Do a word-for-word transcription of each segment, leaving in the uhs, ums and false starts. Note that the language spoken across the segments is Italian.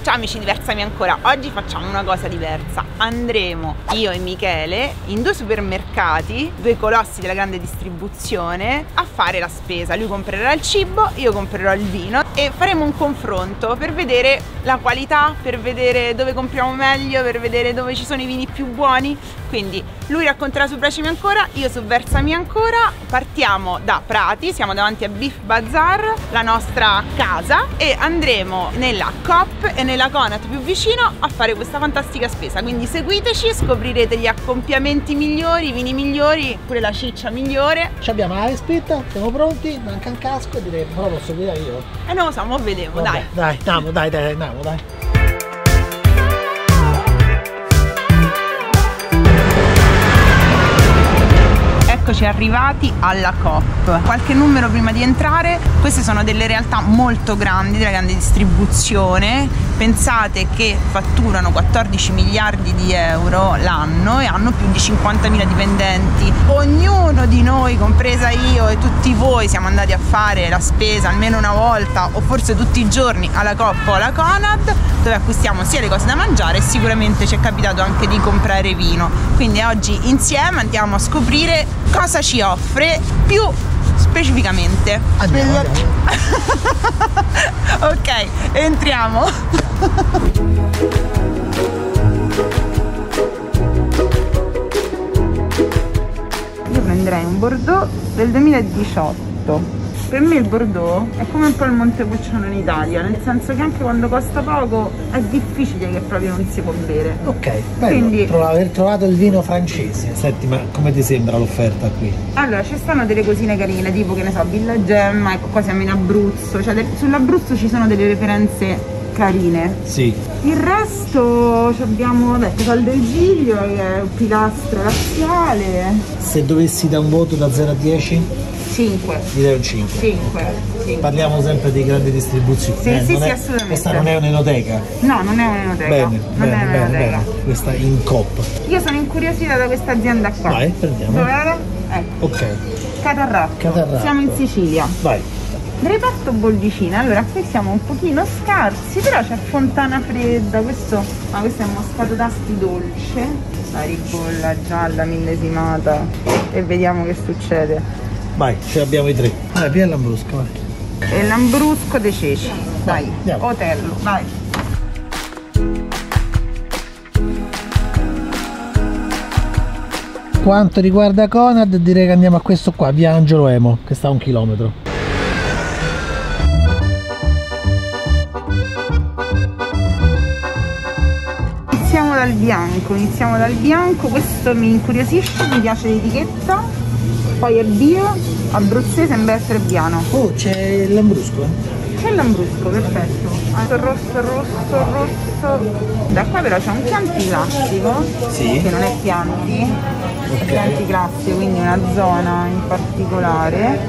Ciao amici di Versami Ancora, oggi facciamo una cosa diversa. Andremo io e Michele in due supermercati, due colossi della grande distribuzione, a fare la spesa. Lui comprerà il cibo, io comprerò il vino e faremo un confronto per vedere la qualità, per vedere dove compriamo meglio, per vedere dove ci sono i vini più buoni. Quindi lui racconterà su Versami Ancora, io su Versami Ancora. Partiamo da Prati, siamo davanti a Beef Bazar, la nostra casa, e andremo nella Coop e nella Conad più vicino a fare questa fantastica spesa. Quindi seguiteci e scoprirete gli accoppiamenti migliori, i vini migliori, pure la ciccia migliore. Ci abbiamo la respetta, siamo pronti, manca un casco e direi però posso guidare io. E non lo so, mo vediamo, Vabbè, dai. Dai, andiamo, dai, dai, andiamo, dai. Eccoci arrivati alla Coop. Qualche numero prima di entrare. Queste sono delle realtà molto grandi, della grande distribuzione. Pensate che fatturano quattordici miliardi di euro l'anno e hanno più di cinquantamila dipendenti. Ognuno di noi, compresa io e tutti voi, siamo andati a fare la spesa almeno una volta o forse tutti i giorni alla Coop o alla Conad, dove acquistiamo sia le cose da mangiare e sicuramente ci è capitato anche di comprare vino. Quindi oggi insieme andiamo a scoprire cosa ci offre più specificamente. Andiamo, andiamo. Ok, entriamo. Io prenderei un Bordeaux del duemiladiciotto. Per me il Bordeaux è come un po' il Montepulciano in Italia, nel senso che anche quando costa poco è difficile che proprio non si può bere. Ok, bello. Quindi Trova, aver trovato il vino francese. Senti, ma come ti sembra l'offerta qui? allora ci stanno delle cosine carine, tipo che ne so, Villa Gemma, ecco qua siamo in Abruzzo, cioè sull'Abruzzo ci sono delle referenze carine. Sì. Il resto abbiamo, vabbè, Casal del Giglio che è un pilastro laziale. Se dovessi dare un voto da zero a dieci? cinque. Gli dai un cinque. cinque. Okay. Parliamo sempre di grandi distribuzioni. Sì, eh, sì, non sì, è, assolutamente. Questa non è un'enoteca. No, non è un'enoteca. Bene, non bene, è bene, un'enoteca. bene. Questa in Coop. Io sono incuriosita da questa azienda qua. Vai, prendiamo. Dov'era? Ecco. Ok. Catarratto. Catarratto. Siamo in Sicilia. Vai. Reparto bollicina, allora qui siamo un pochino scarsi, però c'è Fontana Fredda, questo, ma questo è moscato d'asti dolce, la ribolla gialla millesimata, e vediamo che succede. Vai, ce l'abbiamo i tre. Vai, via il lambrusco, vai. E l'ambrusco dei ceci, dai, andiamo. Otello, vai. Quanto riguarda Conad, direi che andiamo a questo qua, via Angelo Emo, che sta a un chilometro. Iniziamo dal bianco, iniziamo dal bianco, questo mi incuriosisce, mi piace l'etichetta, poi è bio, abruzzese, sembra essere biano. Oh, c'è il lambrusco, eh? C'è il lambrusco, perfetto. Rosso, rosso, rosso. Da qua però c'è un Chianti classico, sì, che non è Chianti, okay. È Chianti classico, quindi una zona in particolare.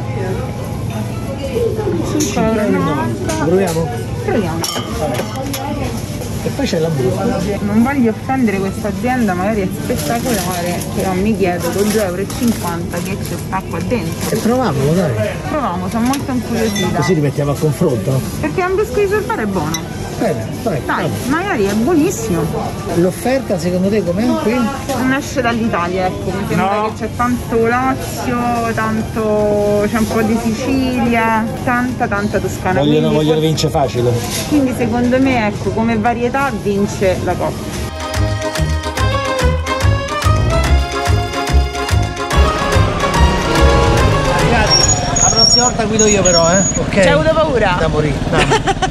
cinque euro e novanta. Proviamo? Proviamo. E poi c'è l'ambrusco. Non voglio offendere questa azienda, magari è spettacolare, però mi chiedo con due euro e cinquanta che ci sta qua dentro. E proviamolo, dai. Proviamo, sono molto incuriosita. Così li mettiamo a confronto. Perché l'ambrusco di sorbara è buono. Bene, vai. Dai, Vamos. magari è buonissimo. L'offerta secondo te com'è qui? Non esce dall'Italia, ecco, mi sembra No. che c'è tanto Lazio, tanto c'è un po' di Sicilia, tanta tanta Toscana. Vogliono, quindi, vogliono vincere facile. quindi secondo me, ecco, come varietà vince la Coop. Ragazzi, la prossima volta guido io però, eh? Ok. C'hai avuto paura? Da morire, dai.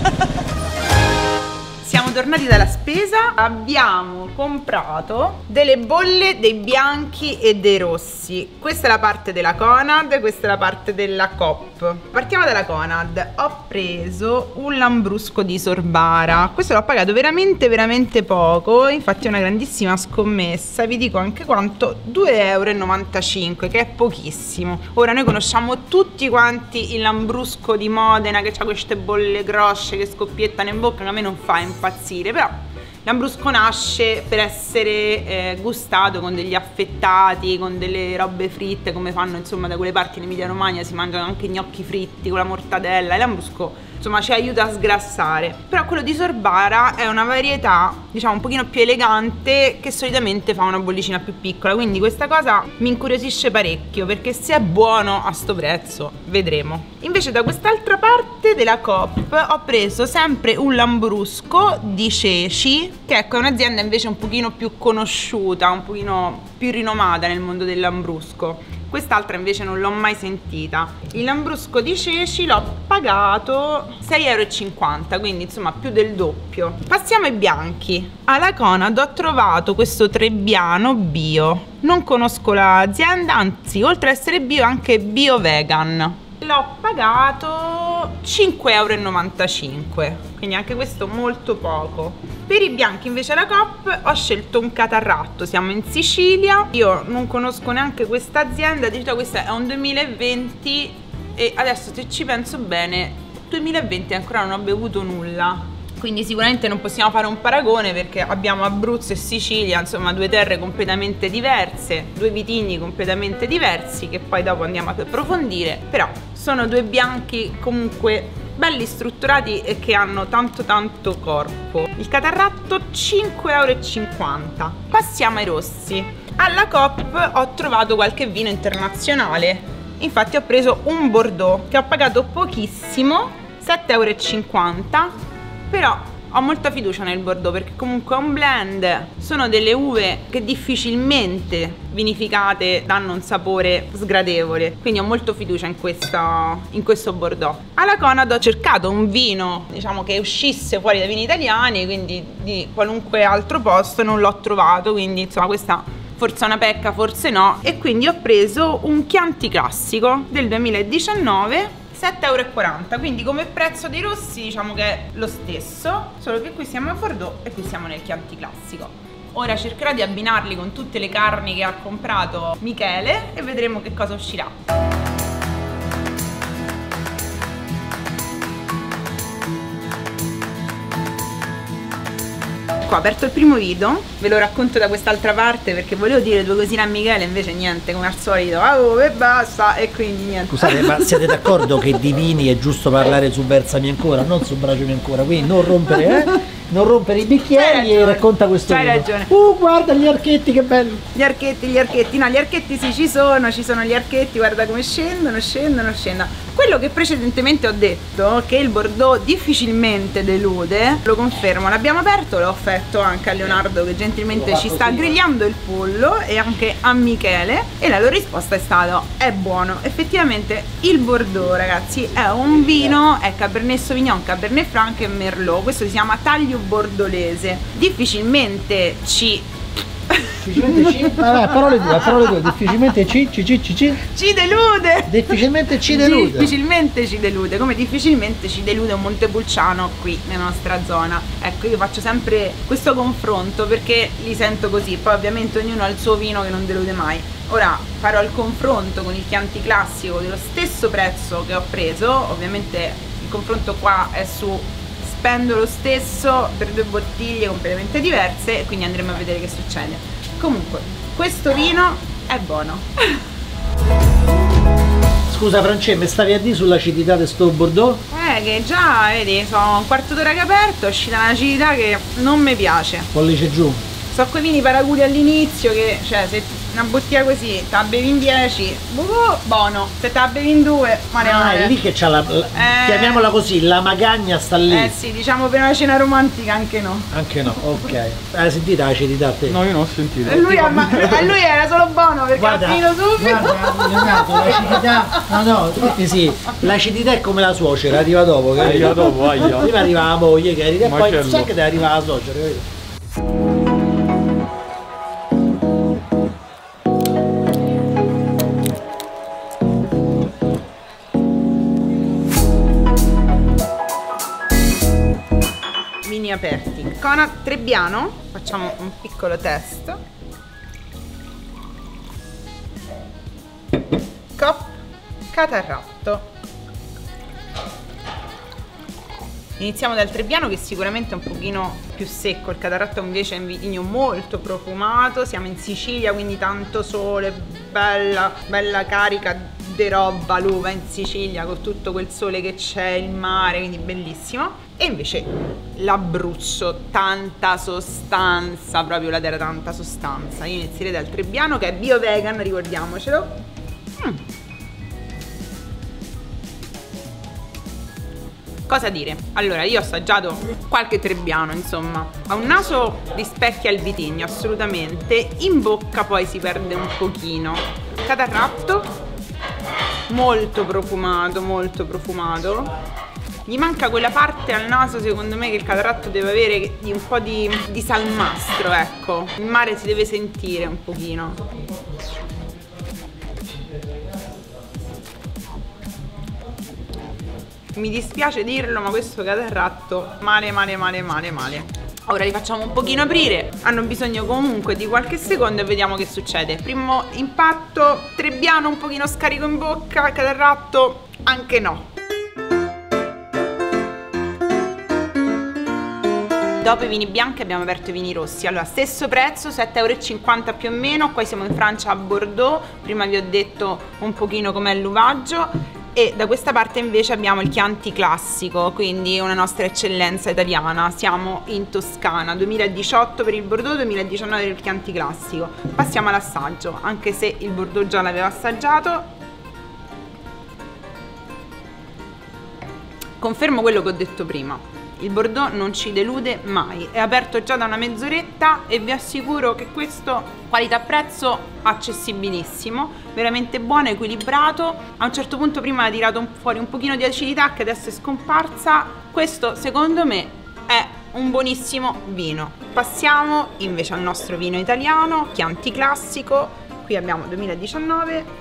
Siamo tornati dalla spesa, abbiamo comprato delle bolle dei bianchi e dei rossi. Questa è la parte della Conad, questa è la parte della Coop. Partiamo dalla Conad. Ho preso un lambrusco di Sorbara. Questo l'ho pagato veramente veramente poco, infatti è una grandissima scommessa. Vi dico anche quanto, due euro e novantacinque, che è pochissimo. Ora noi conosciamo tutti quanti il lambrusco di Modena, che ha queste bolle grosse che scoppiettano in bocca, che a me non fa impazzire, però l'ambrusco nasce per essere eh, gustato con degli affettati, con delle robe fritte, come fanno insomma da quelle parti in Emilia Romagna, si mangiano anche gnocchi fritti con la mortadella, e l'ambrusco insomma ci aiuta a sgrassare. Però quello di Sorbara è una varietà, diciamo, un pochino più elegante, che solitamente fa una bollicina più piccola, quindi questa cosa mi incuriosisce parecchio, perché se è buono a sto prezzo vedremo. Invece da quest'altra parte della Coop ho preso sempre un lambrusco di ceci, che ecco è un'azienda invece un pochino più conosciuta, un pochino più rinomata nel mondo del lambrusco. Quest'altra invece non l'ho mai sentita. Il lambrusco di ceci l'ho pagato sei euro e cinquanta, quindi insomma più del doppio. Passiamo ai bianchi. Alla Conad ho trovato questo Trebbiano bio. Non conosco l'azienda, anzi oltre ad essere bio è anche bio vegan. L'ho pagato cinque euro e novantacinque, quindi anche questo molto poco. Per i bianchi invece alla Coop ho scelto un Catarratto, siamo in Sicilia, io non conosco neanche questa azienda, di questo è un duemilaventi e adesso se ci penso bene, duemilaventi ancora non ho bevuto nulla. Quindi sicuramente non possiamo fare un paragone, perché abbiamo Abruzzo e Sicilia, insomma due terre completamente diverse, due vitigni completamente diversi, che poi dopo andiamo ad approfondire. Però sono due bianchi comunque belli strutturati e che hanno tanto tanto corpo. Il Catarratto cinque euro e cinquanta. Passiamo ai rossi. Alla Coop ho trovato qualche vino internazionale, infatti ho preso un Bordeaux che ho pagato pochissimo, sette euro e cinquanta. Però ho molta fiducia nel Bordeaux, perché comunque è un blend, sono delle uve che difficilmente vinificate danno un sapore sgradevole, quindi ho molto fiducia in, questa, in questo Bordeaux. Alla Conad ho cercato un vino, diciamo, che uscisse fuori dai vini italiani, quindi di qualunque altro posto non l'ho trovato, quindi insomma questa forse è una pecca, forse no, e quindi ho preso un Chianti Classico del duemiladiciannove, sette euro e quaranta, quindi come prezzo dei rossi diciamo che è lo stesso, solo che qui siamo a Bordeaux e qui siamo nel Chianti Classico. Ora cercherò di abbinarli con tutte le carni che ha comprato Michele e vedremo che cosa uscirà. Ho aperto il primo video, ve lo racconto da quest'altra parte perché volevo dire due cosine a Michele, invece niente, come al solito, oh, e basta, e quindi niente. Scusate, ma siete d'accordo che di vini è giusto parlare su Versami ancora, non su Braciami ancora, quindi non rompere, eh? Non rompere i bicchieri e racconta questo Hai video. ragione. Uh, guarda gli archetti, che belli! Gli archetti, gli archetti, no, gli archetti sì, ci sono, ci sono gli archetti, guarda come scendono, scendono, scendono. Quello che precedentemente ho detto, che il Bordeaux difficilmente delude, lo confermo, l'abbiamo aperto, l'ho offerto anche a Leonardo che gentilmente ci sta grigliando il pollo e anche a Michele, e la loro risposta è stata: è buono. Effettivamente il Bordeaux, ragazzi, è un vino, è Cabernet Sauvignon, Cabernet Franc e Merlot, questo si chiama taglio bordolese, difficilmente ci Difficilmente ci, vabbè, parole due, parole due, difficilmente ci, ci, ci, ci, ci, ci delude, difficilmente ci delude, difficilmente ci delude, come difficilmente ci delude un Montepulciano qui nella nostra zona. Ecco, io faccio sempre questo confronto perché li sento così, poi ovviamente ognuno ha il suo vino che non delude mai. Ora farò il confronto con il Chianti Classico dello stesso prezzo che ho preso, ovviamente il confronto qua è su spendo lo stesso per due bottiglie completamente diverse, quindi andremo a vedere che succede. Comunque, questo vino è buono. Scusa Francesca, mi stavi a dire sull'acidità di sto Bordeaux? Eh, che già, vedi, sono un quarto d'ora che è aperto, è uscita un'acidità che non mi piace. Pollice giù. So quei vini paraculi all'inizio che, cioè, se una bottiglia così te la bevi in dieci, uh, buono, se te la bevi in due, male ah, male. è lì che c'ha la, la eh, chiamiamola così, la magagna sta lì. Eh sì, diciamo per una cena romantica anche no. Anche no, ok. Hai sentito l'acidità a te? No, io non ho sentito. E lui, a, ma, a lui era solo buono perché Guarda, ha finito subito. Guarda, Leonardo, l'acidità, no no, eh sì, l'acidità è come la suocera, arriva dopo, capito? Arriva dopo, aia. Prima arriva la moglie che arriva e poi Macello. sai che deve arrivare la suocera, capito? Vini aperti. Conad Trebbiano, facciamo un piccolo test. Coop Catarratto. Iniziamo dal Trebbiano, che sicuramente è un pochino più secco, il Catarratto invece è un vitigno molto profumato, siamo in Sicilia quindi tanto sole, bella, bella carica verde roba, l'uva in Sicilia con tutto quel sole che c'è, il mare, quindi bellissimo. E invece l'Abruzzo, tanta sostanza, proprio la terra tanta sostanza. Io inizierei dal Trebbiano che è bio vegan, ricordiamocelo. Mm. Cosa dire? Allora, io ho assaggiato qualche Trebbiano, insomma. Ha un naso rispecchia il vitigno, assolutamente. In bocca poi si perde un pochino. Catarratto, molto profumato, molto profumato. Gli manca quella parte al naso, secondo me, che il catarratto deve avere di un po' di, di salmastro, ecco. Il mare si deve sentire un pochino. Mi dispiace dirlo, ma questo catarratto male male male male male. Ora li facciamo un pochino aprire, hanno bisogno comunque di qualche secondo e vediamo che succede. Primo impatto, Trebbiano un pochino scarico in bocca, catarratto anche no. Dopo i vini bianchi abbiamo aperto i vini rossi. Allora, stesso prezzo, sette e cinquanta euro più o meno. Qua siamo in Francia a Bordeaux. Prima vi ho detto un pochino com'è l'uvaggio. E da questa parte invece abbiamo il Chianti classico, quindi una nostra eccellenza italiana. Siamo in Toscana, duemiladiciotto per il Bordeaux, duemiladiciannove per il Chianti classico. Passiamo all'assaggio, anche se il Bordeaux già l'aveva assaggiato. Confermo quello che ho detto prima. Il Bordeaux non ci delude mai, è aperto già da una mezz'oretta e vi assicuro che questo qualità-prezzo accessibilissimo, veramente buono, equilibrato. A un certo punto prima ha tirato fuori un pochino di acidità che adesso è scomparsa. Questo secondo me è un buonissimo vino. Passiamo invece al nostro vino italiano, Chianti classico. Qui abbiamo duemiladiciannove.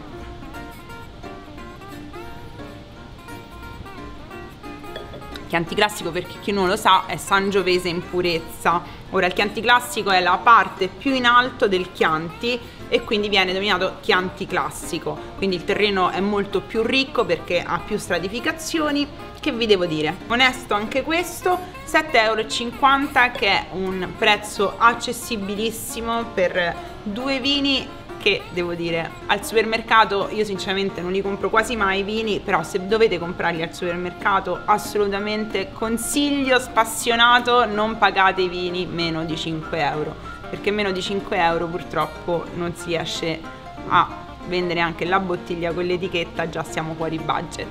Chianti classico, per chi non lo sa, è Sangiovese in purezza. Ora, il Chianti classico è la parte più in alto del Chianti e quindi viene denominato Chianti classico. Quindi il terreno è molto più ricco perché ha più stratificazioni. Che vi devo dire? Onesto anche questo, sette e cinquanta euro, che è un prezzo accessibilissimo per due vini che, devo dire, al supermercato io sinceramente non li compro quasi mai i vini, però se dovete comprarli al supermercato assolutamente consiglio spassionato, non pagate i vini meno di cinque euro, perché meno di cinque euro purtroppo non si riesce a vendere anche la bottiglia con l'etichetta, già siamo fuori budget.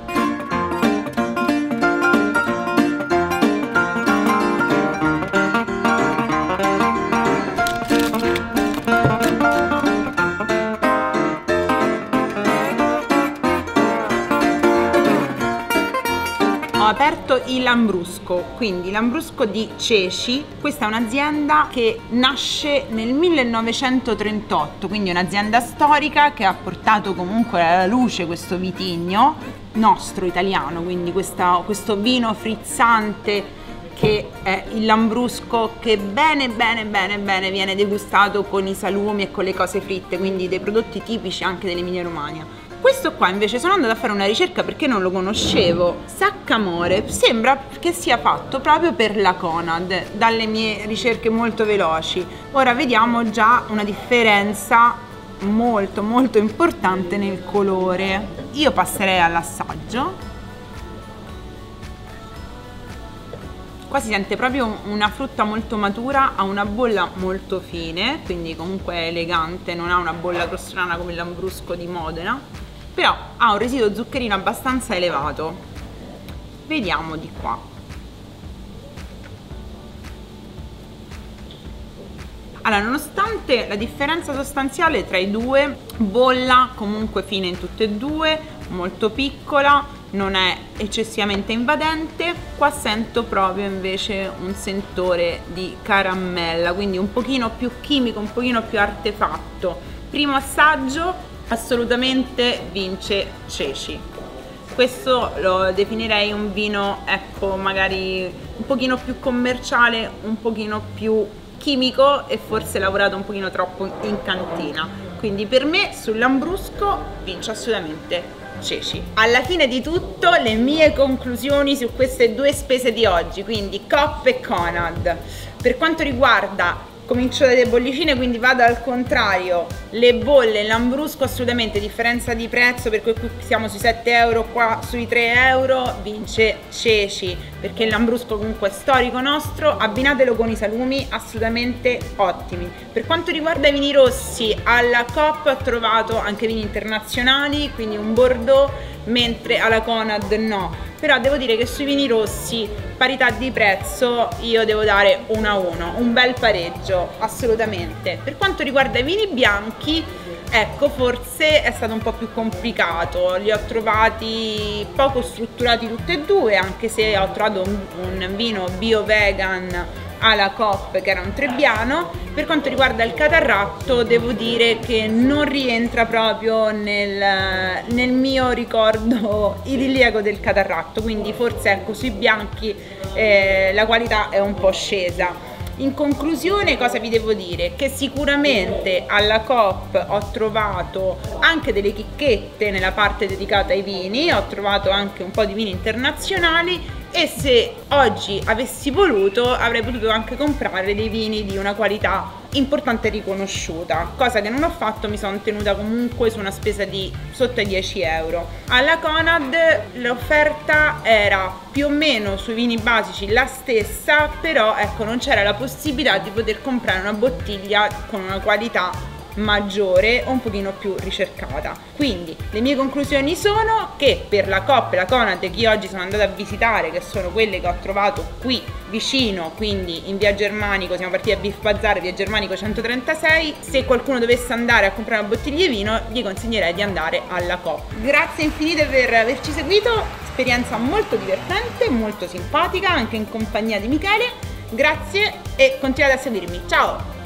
Ho aperto il Lambrusco, quindi Lambrusco di Ceci. Questa è un'azienda che nasce nel millenovecentotrentotto, quindi un'azienda storica che ha portato comunque alla luce questo vitigno nostro italiano, quindi questa, questo vino frizzante che è il Lambrusco, che bene bene bene bene viene degustato con i salumi e con le cose fritte, quindi dei prodotti tipici anche dell'Emilia Romagna. Questo qua invece sono andata a fare una ricerca perché non lo conoscevo. Saccamore sembra che sia fatto proprio per la Conad, dalle mie ricerche molto veloci. Ora vediamo già una differenza molto molto importante nel colore. Io passerei all'assaggio. Qua si sente proprio una frutta molto matura, ha una bolla molto fine, quindi comunque è elegante, non ha una bolla grossolana come il Lambrusco di Modena, però ha un residuo zuccherino abbastanza elevato. Vediamo di qua. Allora, nonostante la differenza sostanziale tra i due, bolla comunque fine in tutte e due, molto piccola, non è eccessivamente invadente. Qua sento proprio invece un sentore di caramella, quindi un pochino più chimico, un pochino più artefatto. Primo assaggio, assolutamente vince Ceci. Questo lo definirei un vino, ecco, magari un pochino più commerciale, un pochino più chimico e forse lavorato un pochino troppo in cantina. Quindi per me sul Lambrusco vince assolutamente Ceci. Alla fine di tutto le mie conclusioni su queste due spese di oggi, quindi Coop e Conad. Per quanto riguarda comincio dalle bollicine, quindi vado al contrario. Le bolle, l'ambrusco assolutamente, differenza di prezzo, per cui qui siamo sui sette euro, qua sui tre euro, vince Ceci, perché l'ambrusco comunque è storico nostro. Abbinatelo con i salumi, assolutamente ottimi. Per quanto riguarda i vini rossi, alla Coop ho trovato anche vini internazionali, quindi un Bordeaux, mentre alla Conad no. Però devo dire che sui vini rossi, parità di prezzo, io devo dare uno a uno, un bel pareggio, assolutamente. Per quanto riguarda i vini bianchi, ecco, forse è stato un po' più complicato, li ho trovati poco strutturati tutti e due, anche se ho trovato un, un vino bio-vegan alla Coop che era un Trebbiano. Per quanto riguarda il Catarratto, devo dire che non rientra proprio nel, nel mio ricordo idilliaco del Catarratto, quindi forse ecco, sui bianchi eh, la qualità è un po' scesa. In conclusione, cosa vi devo dire? Che sicuramente alla Coop ho trovato anche delle chicchette nella parte dedicata ai vini, ho trovato anche un po' di vini internazionali, e se oggi avessi voluto avrei potuto anche comprare dei vini di una qualità importante e riconosciuta, cosa che non ho fatto. Mi sono tenuta comunque su una spesa di sotto ai dieci euro. Alla Conad l'offerta era più o meno sui vini basici la stessa, però ecco, non c'era la possibilità di poter comprare una bottiglia con una qualità maggiore o un pochino più ricercata. Quindi le mie conclusioni sono che per la Coop e la Conad che io oggi sono andata a visitare, che sono quelle che ho trovato qui vicino, quindi in via Germanico, siamo partiti a Beef Bazar, via Germanico centotrentasei, se qualcuno dovesse andare a comprare una bottiglia di vino gli consiglierei di andare alla Coop. Grazie infinite per averci seguito, esperienza molto divertente, molto simpatica, anche in compagnia di Michele. Grazie e continuate a seguirmi, ciao!